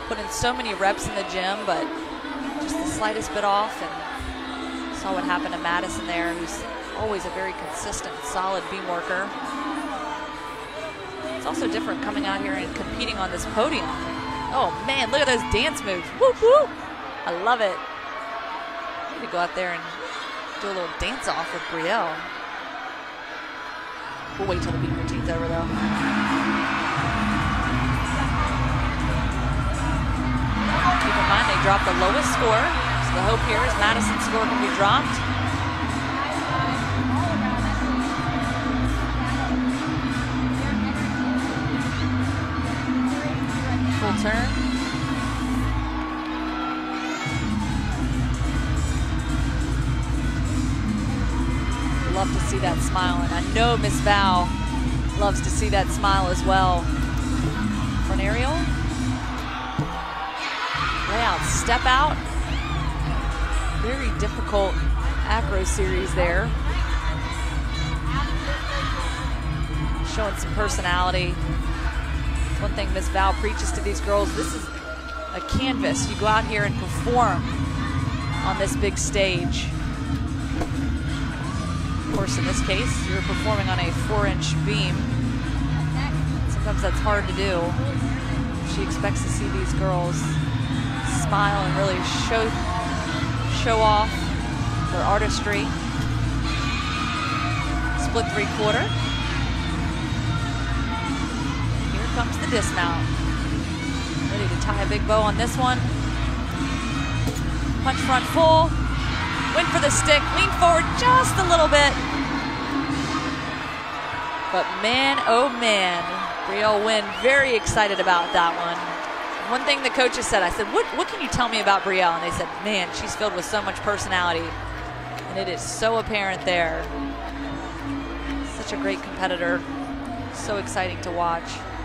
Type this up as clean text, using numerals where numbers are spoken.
put in so many reps in the gym, but just the slightest bit off, and saw what happened to Madison there, who's always a very consistent, solid beam worker. It's also different coming out here and competing on this podium. Oh man, look at those dance moves. Whoop, whoop. I love it. I need to go out there and do a little dance off with Brielle. We'll wait till the beam routine's over though. Keep in mind they dropped the lowest score, so the hope here is Madison's score can be dropped. Full turn. Love to see that smile, and I know Miss Val loves to see that smile as well. Front aerial. Layout, step out. Very difficult acro series there. Showing some personality. One thing Miss Val preaches to these girls, this is a canvas. You go out here and perform on this big stage. Of course, in this case, you're performing on a 4-inch beam. Sometimes that's hard to do. She expects to see these girls smile and really show off their artistry. Split 3/4. Here comes the dismount. Ready to tie a big bow on this one. Punch front full. Went for the stick, lean forward just a little bit. But man, oh man, Brielle Wynn very excited about that one. One thing the coaches said, I said, what can you tell me about Brielle? And they said, man, she's filled with so much personality. And it is so apparent there. Such a great competitor. So exciting to watch.